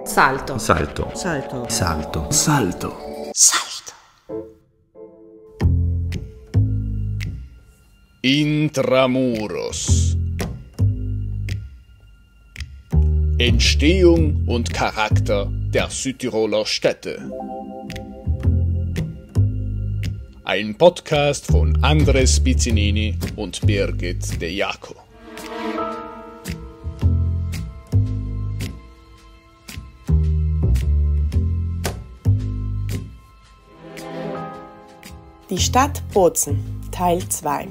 Salto. Salto. Salto. Salto. Salto. Salto. Intramuros. Entstehung und Charakter der Südtiroler Städte. Ein Podcast von Andres Pizzinini und Birgit De Jaco. Die Stadt Bozen, Teil 2.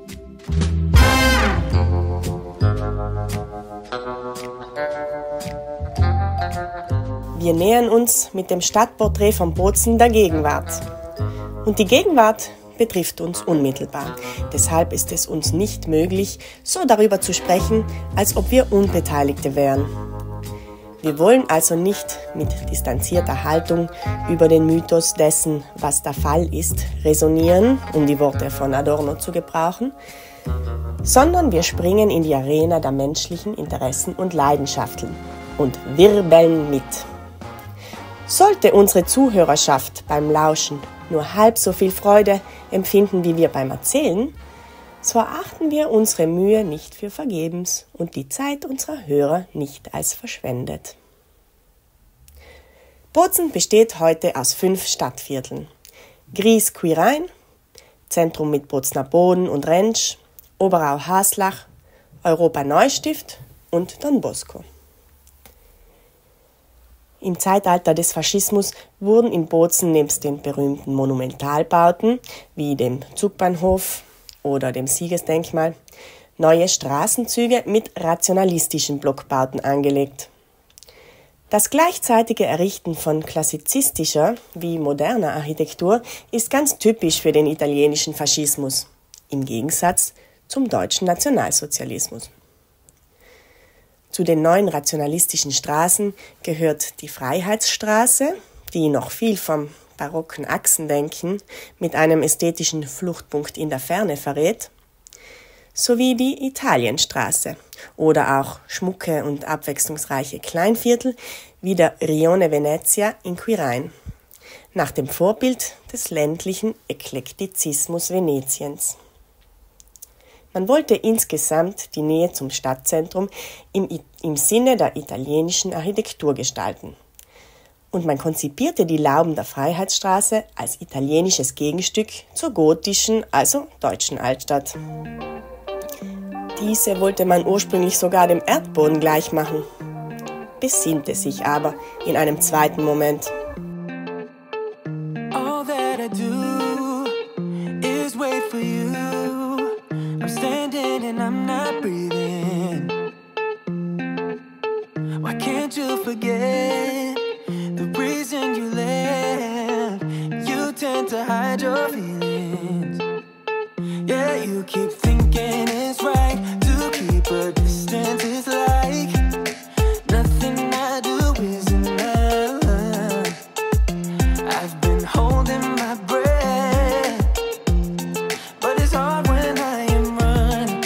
Wir nähern uns mit dem Stadtporträt von Bozen der Gegenwart. Und die Gegenwart betrifft uns unmittelbar. Deshalb ist es uns nicht möglich, so darüber zu sprechen, als ob wir Unbeteiligte wären. Wir wollen also nicht mit distanzierter Haltung über den Mythos dessen, was der Fall ist, resonieren, um die Worte von Adorno zu gebrauchen, sondern wir springen in die Arena der menschlichen Interessen und Leidenschaften und wirbeln mit. Sollte unsere Zuhörerschaft beim Lauschen nur halb so viel Freude empfinden wie wir beim Erzählen, so erachten wir unsere Mühe nicht für vergebens und die Zeit unserer Hörer nicht als verschwendet. Bozen besteht heute aus 5 Stadtvierteln. Gries-Quirain, Zentrum mit Bozener Boden und Rentsch, Oberau-Haslach, Europa-Neustift und Don Bosco. Im Zeitalter des Faschismus wurden in Bozen nebst den berühmten Monumentalbauten wie dem Zugbahnhof oder dem Siegesdenkmal neue Straßenzüge mit rationalistischen Blockbauten angelegt. Das gleichzeitige Errichten von klassizistischer wie moderner Architektur ist ganz typisch für den italienischen Faschismus, im Gegensatz zum deutschen Nationalsozialismus. Zu den neuen rationalistischen Straßen gehört die Freiheitsstraße, die noch viel vom barocken Achsendenken mit einem ästhetischen Fluchtpunkt in der Ferne verrät, sowie die Italienstraße oder auch schmucke und abwechslungsreiche Kleinviertel wie der Rione Venezia in Quirain, nach dem Vorbild des ländlichen Eklektizismus Venetiens. Man wollte insgesamt die Nähe zum Stadtzentrum im Sinne der italienischen Architektur gestalten. Und man konzipierte die Lauben der Freiheitsstraße als italienisches Gegenstück zur gotischen, also deutschen Altstadt. Diese wollte man ursprünglich sogar dem Erdboden gleichmachen, besinnte sich aber in einem zweiten Moment. All that I do is wait for you. I'm standing and I'm not breathing. Why can't you forget the reason you left? You tend to hide your feelings. Yeah, you keep thinking it's right to keep a distance. It's like nothing I do is enough. I've been holding my breath, but it's hard when I am running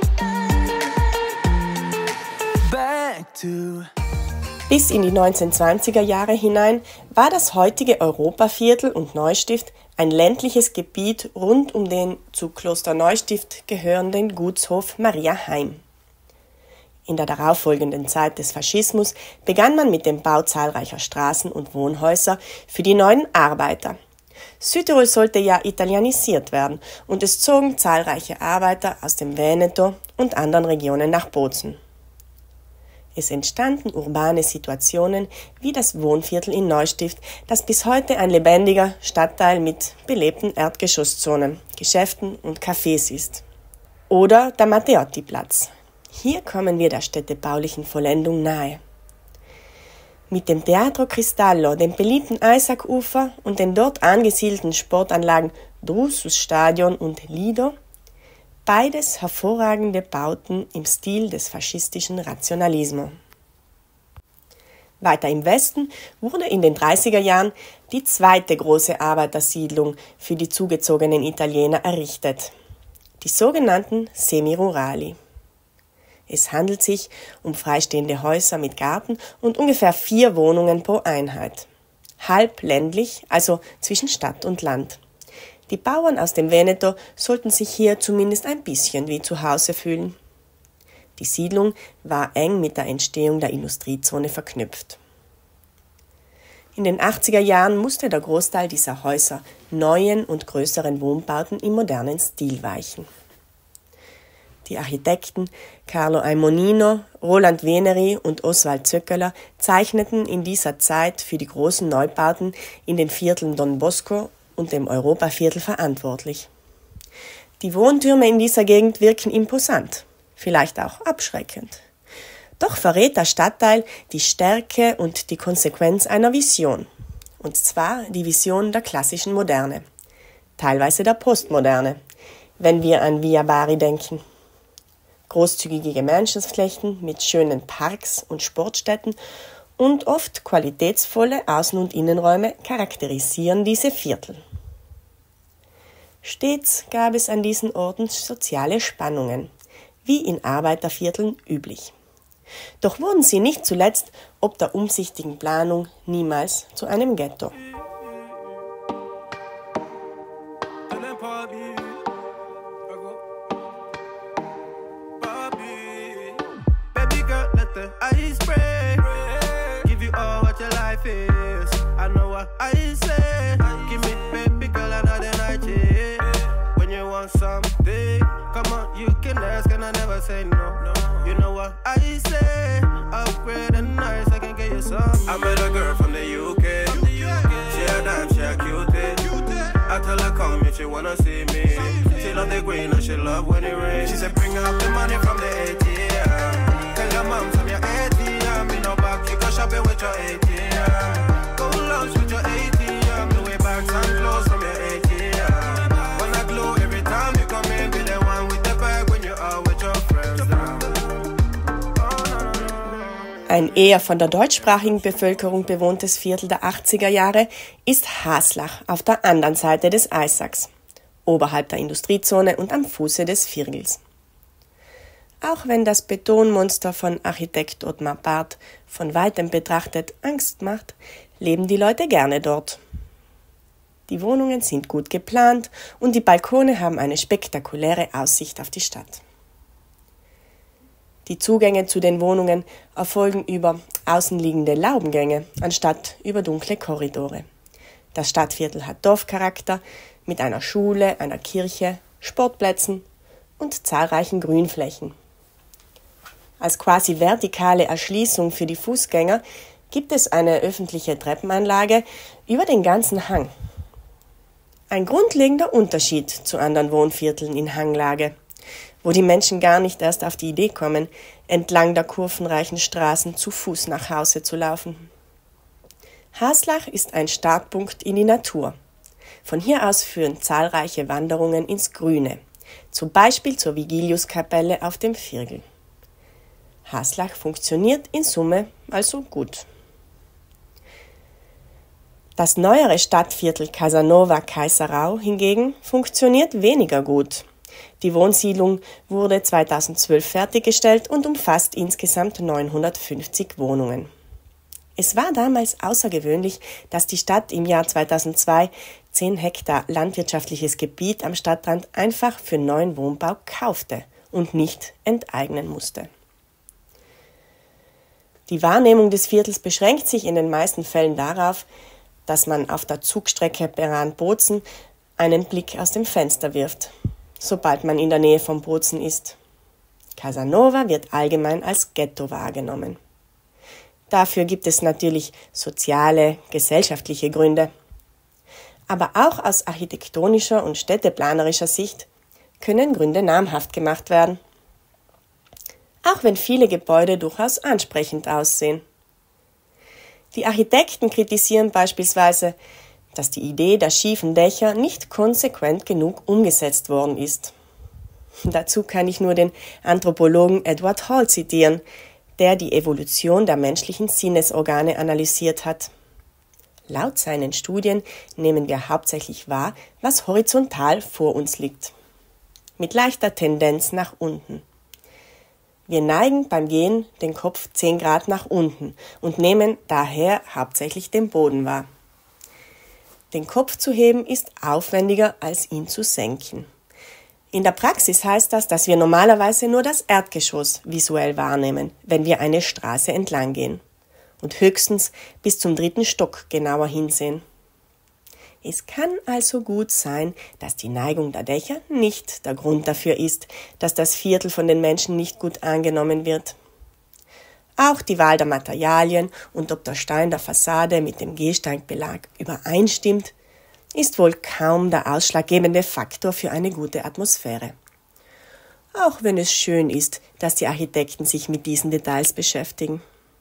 back to. Bis in die 1920er Jahre hinein war das heutige Europaviertel und Neustift ein ländliches Gebiet rund um den zu Kloster Neustift gehörenden Gutshof Mariaheim. In der darauffolgenden Zeit des Faschismus begann man mit dem Bau zahlreicher Straßen und Wohnhäuser für die neuen Arbeiter. Südtirol sollte ja italienisiert werden und es zogen zahlreiche Arbeiter aus dem Veneto und anderen Regionen nach Bozen. Es entstanden urbane Situationen wie das Wohnviertel in Neustift, das bis heute ein lebendiger Stadtteil mit belebten Erdgeschosszonen, Geschäften und Cafés ist. Oder der Matteotti-Platz. Hier kommen wir der städtebaulichen Vollendung nahe. Mit dem Teatro Cristallo, dem beliebten Eisackufer und den dort angesiedelten Sportanlagen Drusus Stadion und Lido, beides hervorragende Bauten im Stil des faschistischen Rationalismo. Weiter im Westen wurde in den 30er Jahren die zweite große Arbeitersiedlung für die zugezogenen Italiener errichtet, die sogenannten Semirurali. Es handelt sich um freistehende Häuser mit Garten und ungefähr 4 Wohnungen pro Einheit. Halb ländlich, also zwischen Stadt und Land. Die Bauern aus dem Veneto sollten sich hier zumindest ein bisschen wie zu Hause fühlen. Die Siedlung war eng mit der Entstehung der Industriezone verknüpft. In den 80er Jahren musste der Großteil dieser Häuser neuen und größeren Wohnbauten im modernen Stil weichen. Die Architekten Carlo Aimonino, Roland Veneri und Oswald Zöckeler zeichneten in dieser Zeit für die großen Neubauten in den Vierteln Don Bosco und dem Europaviertel verantwortlich. Die Wohntürme in dieser Gegend wirken imposant, vielleicht auch abschreckend. Doch verrät der Stadtteil die Stärke und die Konsequenz einer Vision, und zwar die Vision der klassischen Moderne, teilweise der Postmoderne, wenn wir an Via Bari denken. Großzügige Gemeinschaftsflächen mit schönen Parks und Sportstätten und oft qualitätsvolle Außen- und Innenräume charakterisieren diese Viertel. Stets gab es an diesen Orten soziale Spannungen, wie in Arbeitervierteln üblich. Doch wurden sie nicht zuletzt ob der umsichtigen Planung niemals zu einem Ghetto. Something, come on, you can ask and I never say no. You know what I say? Upgrade and nice, I can get you some. I met a girl from the UK. She a dime, she a cutie. I tell her come if she wanna see me. She love the green and she love when it rains. She said bring up the money from the ATM. Tell your mom from your ATM. Me no back, you go shopping with your ATM. Go lunch with your ATM. The way back and clothes from your ATM. Ein eher von der deutschsprachigen Bevölkerung bewohntes Viertel der 80er Jahre ist Haslach auf der anderen Seite des Eissacks, oberhalb der Industriezone und am Fuße des Virgels. Auch wenn das Betonmonster von Architekt Ottmar Barth von weitem betrachtet Angst macht, leben die Leute gerne dort. Die Wohnungen sind gut geplant und die Balkone haben eine spektakuläre Aussicht auf die Stadt. Die Zugänge zu den Wohnungen erfolgen über außenliegende Laubengänge, anstatt über dunkle Korridore. Das Stadtviertel hat Dorfcharakter mit einer Schule, einer Kirche, Sportplätzen und zahlreichen Grünflächen. Als quasi vertikale Erschließung für die Fußgänger gibt es eine öffentliche Treppenanlage über den ganzen Hang. Ein grundlegender Unterschied zu anderen Wohnvierteln in Hanglage, wo die Menschen gar nicht erst auf die Idee kommen, entlang der kurvenreichen Straßen zu Fuß nach Hause zu laufen. Haslach ist ein Startpunkt in die Natur. Von hier aus führen zahlreiche Wanderungen ins Grüne, zum Beispiel zur Vigiliuskapelle auf dem Virgel. Haslach funktioniert in Summe also gut. Das neuere Stadtviertel Casanova-Kaiserau hingegen funktioniert weniger gut. Die Wohnsiedlung wurde 2012 fertiggestellt und umfasst insgesamt 950 Wohnungen. Es war damals außergewöhnlich, dass die Stadt im Jahr 2002 10 Hektar landwirtschaftliches Gebiet am Stadtrand einfach für neuen Wohnbau kaufte und nicht enteignen musste. Die Wahrnehmung des Viertels beschränkt sich in den meisten Fällen darauf, dass man auf der Zugstrecke Meran-Bozen einen Blick aus dem Fenster wirft, sobald man in der Nähe von Bozen ist. Casanova wird allgemein als Ghetto wahrgenommen. Dafür gibt es natürlich soziale, gesellschaftliche Gründe. Aber auch aus architektonischer und städteplanerischer Sicht können Gründe namhaft gemacht werden. Auch wenn viele Gebäude durchaus ansprechend aussehen. Die Architekten kritisieren beispielsweise, dass die Idee der schiefen Dächer nicht konsequent genug umgesetzt worden ist. Dazu kann ich nur den Anthropologen Edward Hall zitieren, der die Evolution der menschlichen Sinnesorgane analysiert hat. Laut seinen Studien nehmen wir hauptsächlich wahr, was horizontal vor uns liegt, mit leichter Tendenz nach unten. Wir neigen beim Gehen den Kopf 10 Grad nach unten und nehmen daher hauptsächlich den Boden wahr. Den Kopf zu heben ist aufwendiger, als ihn zu senken. In der Praxis heißt das, dass wir normalerweise nur das Erdgeschoss visuell wahrnehmen, wenn wir eine Straße entlang gehen und höchstens bis zum 3. Stock genauer hinsehen. Es kann also gut sein, dass die Neigung der Dächer nicht der Grund dafür ist, dass das Viertel von den Menschen nicht gut angenommen wird. Auch die Wahl der Materialien und ob der Stein der Fassade mit dem Gehsteinbelag übereinstimmt, ist wohl kaum der ausschlaggebende Faktor für eine gute Atmosphäre. Auch wenn es schön ist, dass die Architekten sich mit diesen Details beschäftigen.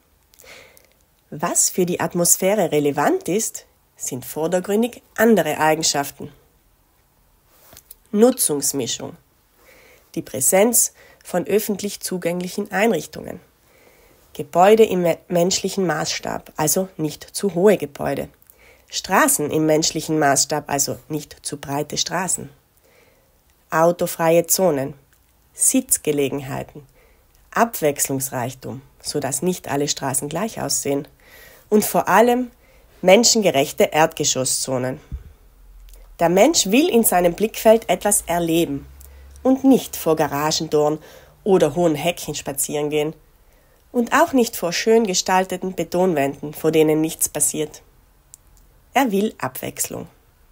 Was für die Atmosphäre relevant ist, sind vordergründig andere Eigenschaften. Nutzungsmischung. Die Präsenz von öffentlich zugänglichen Einrichtungen. Gebäude im menschlichen Maßstab, also nicht zu hohe Gebäude. Straßen im menschlichen Maßstab, also nicht zu breite Straßen. Autofreie Zonen. Sitzgelegenheiten. Abwechslungsreichtum, sodass nicht alle Straßen gleich aussehen. Und vor allem menschengerechte Erdgeschosszonen. Der Mensch will in seinem Blickfeld etwas erleben und nicht vor Garagentoren oder hohen Hecken spazieren gehen und auch nicht vor schön gestalteten Betonwänden, vor denen nichts passiert. Er will Abwechslung.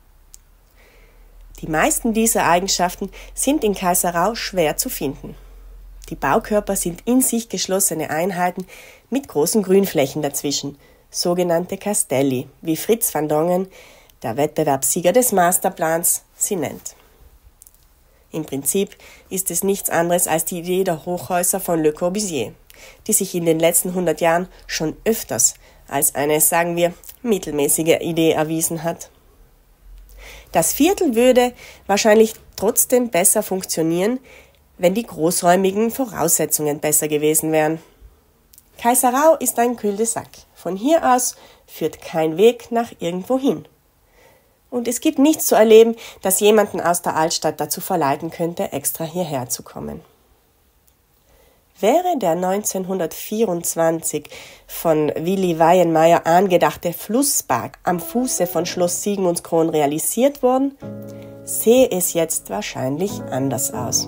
Die meisten dieser Eigenschaften sind in Kaiserau schwer zu finden. Die Baukörper sind in sich geschlossene Einheiten mit großen Grünflächen dazwischen, sogenannte Castelli, wie Fritz van Dongen, der Wettbewerbssieger des Masterplans, sie nennt. Im Prinzip ist es nichts anderes als die Idee der Hochhäuser von Le Corbusier, die sich in den letzten 100 Jahren schon öfters als eine, sagen wir, mittelmäßige Idee erwiesen hat. Das Viertel würde wahrscheinlich trotzdem besser funktionieren, wenn die großräumigen Voraussetzungen besser gewesen wären. Kaiserau ist ein Cul-de-sac. Von hier aus führt kein Weg nach irgendwo hin. Und es gibt nichts zu erleben, das jemanden aus der Altstadt dazu verleiten könnte, extra hierher zu kommen. Wäre der 1924 von Willy Weihenmayer angedachte Flusspark am Fuße von Schloss Sigmundskron realisiert worden, sähe es jetzt wahrscheinlich anders aus.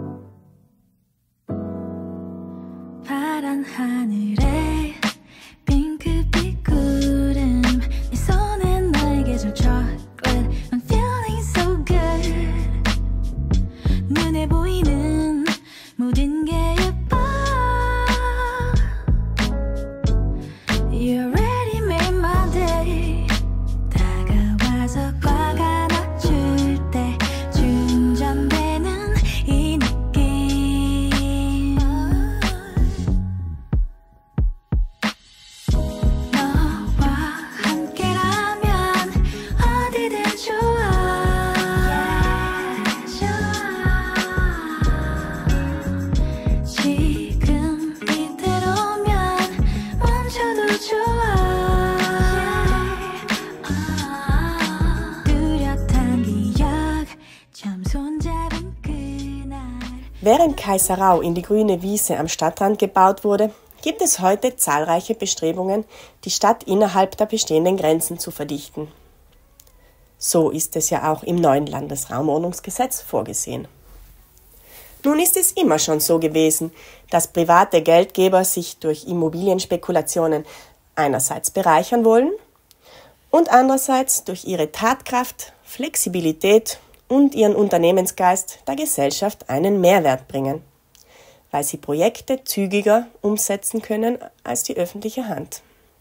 Während Kaiserau in die grüne Wiese am Stadtrand gebaut wurde, gibt es heute zahlreiche Bestrebungen, die Stadt innerhalb der bestehenden Grenzen zu verdichten. So ist es ja auch im neuen Landesraumordnungsgesetz vorgesehen. Nun ist es immer schon so gewesen, dass private Geldgeber sich durch Immobilienspekulationen einerseits bereichern wollen und andererseits durch ihre Tatkraft, Flexibilität und ihren Unternehmensgeist der Gesellschaft einen Mehrwert bringen, weil sie Projekte zügiger umsetzen können als die öffentliche Hand.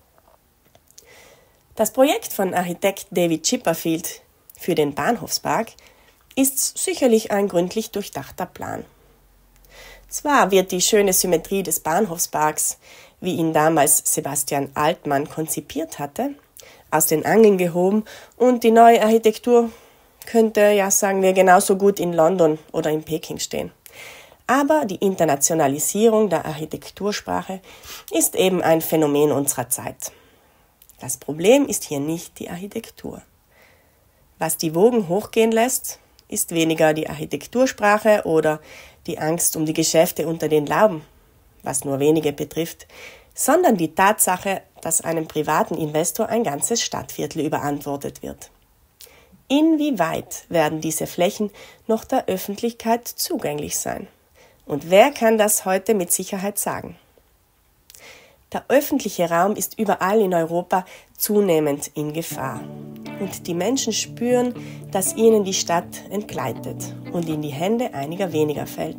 Das Projekt von Architekt David Chipperfield für den Bahnhofspark ist sicherlich ein gründlich durchdachter Plan. Zwar wird die schöne Symmetrie des Bahnhofsparks, wie ihn damals Sebastian Altmann konzipiert hatte, aus den Angeln gehoben und die neue Architektur könnte, ja sagen wir, genauso gut in London oder in Peking stehen. Aber die Internationalisierung der Architektursprache ist eben ein Phänomen unserer Zeit. Das Problem ist hier nicht die Architektur. Was die Wogen hochgehen lässt, ist weniger die Architektursprache oder die Angst um die Geschäfte unter den Lauben. was nur wenige betrifft, sondern die Tatsache, dass einem privaten Investor ein ganzes Stadtviertel überantwortet wird. Inwieweit werden diese Flächen noch der Öffentlichkeit zugänglich sein? Und wer kann das heute mit Sicherheit sagen? Der öffentliche Raum ist überall in Europa zunehmend in Gefahr. Und die Menschen spüren, dass ihnen die Stadt entgleitet und in die Hände einiger weniger fällt.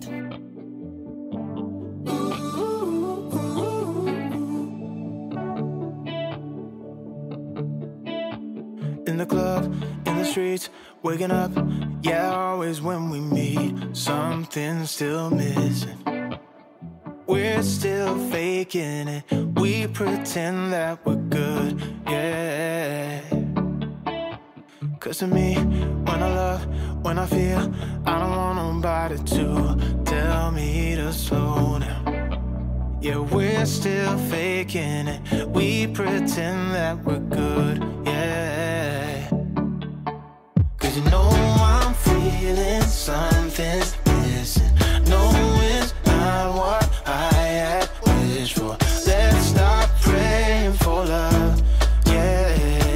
In the club, in the streets, waking up, yeah, always when we meet, something's still missing. We're still faking it, we pretend that we're good, yeah. 'Cause to me, when I love, when I feel, I don't want nobody to tell me to slow down. Yeah, we're still faking it, we pretend that we're good, yeah. 'Cause you know I'm feeling something's missing. No, it's not what I had wished for. Let's stop praying for love, yeah.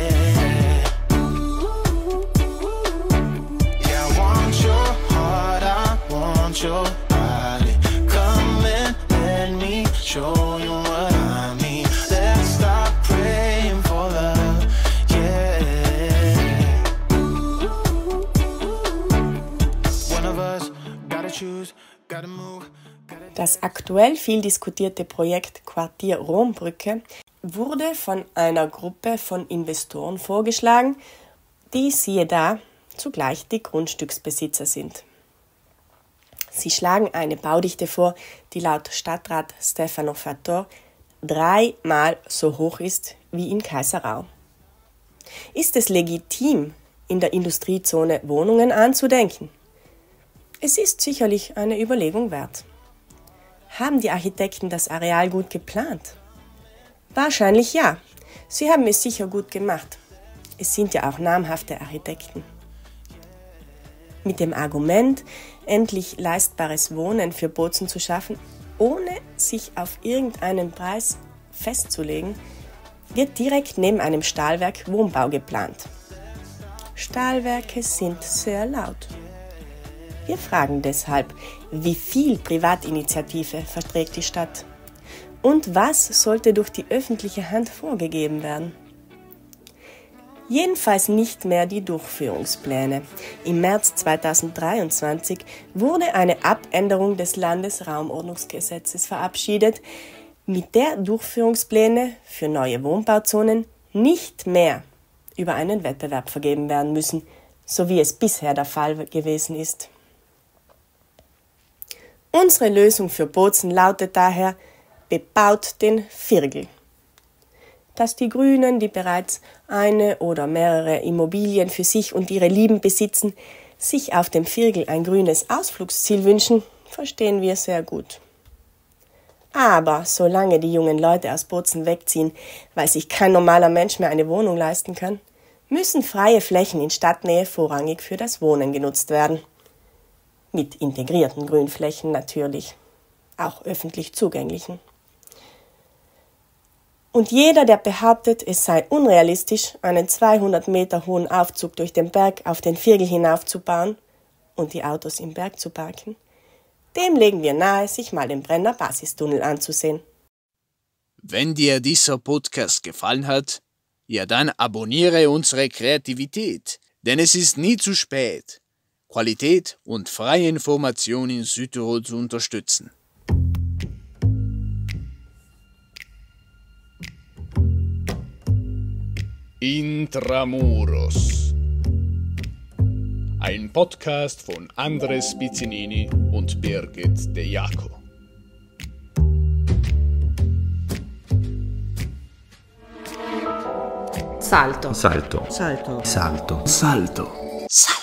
Yeah, I want your heart, I want your body. Come and let me show you what I mean. Let's stop praying for love, yeah. One of us gotta choose, gotta move. Das aktuell viel diskutierte Projekt Quartier Rombrücke wurde von einer Gruppe von Investoren vorgeschlagen, die, siehe da, zugleich die Grundstücksbesitzer sind. Sie schlagen eine Baudichte vor, die laut Stadtrat Stefano Fattor 3-mal so hoch ist wie in Kaiserau. Ist es legitim, in der Industriezone Wohnungen anzudenken? Es ist sicherlich eine Überlegung wert. Haben die Architekten das Areal gut geplant? Wahrscheinlich ja. Sie haben es sicher gut gemacht. Es sind ja auch namhafte Architekten. Mit dem Argument, endlich leistbares Wohnen für Bozen zu schaffen, ohne sich auf irgendeinen Preis festzulegen, wird direkt neben einem Stahlwerk Wohnbau geplant. Stahlwerke sind sehr laut. Wir fragen deshalb, wie viel Privatinitiative verträgt die Stadt? Und was sollte durch die öffentliche Hand vorgegeben werden? Jedenfalls nicht mehr die Durchführungspläne. Im März 2023 wurde eine Abänderung des Landesraumordnungsgesetzes verabschiedet, mit der Durchführungspläne für neue Wohnbauzonen nicht mehr über einen Wettbewerb vergeben werden müssen, so wie es bisher der Fall gewesen ist. Unsere Lösung für Bozen lautet daher: bebaut den Virgel. Dass die Grünen, die bereits eine oder mehrere Immobilien für sich und ihre Lieben besitzen, sich auf dem Virgel ein grünes Ausflugsziel wünschen, verstehen wir sehr gut. Aber solange die jungen Leute aus Bozen wegziehen, weil sich kein normaler Mensch mehr eine Wohnung leisten kann, müssen freie Flächen in Stadtnähe vorrangig für das Wohnen genutzt werden. Mit integrierten Grünflächen natürlich, auch öffentlich zugänglichen. Und jeder, der behauptet, es sei unrealistisch, einen 200 Meter hohen Aufzug durch den Berg auf den Virgel hinaufzubauen und die Autos im Berg zu parken, dem legen wir nahe, sich mal den Brenner Basistunnel anzusehen. Wenn dir dieser Podcast gefallen hat, ja dann abonniere unsere Kreativität, denn es ist nie zu spät, Qualität und freie Information in Südtirol zu unterstützen. Intramuros. Ein Podcast von Andres Pizzinini und Birgit De Jaco. Salto. Salto. Salto. Salto. Salto. Salto.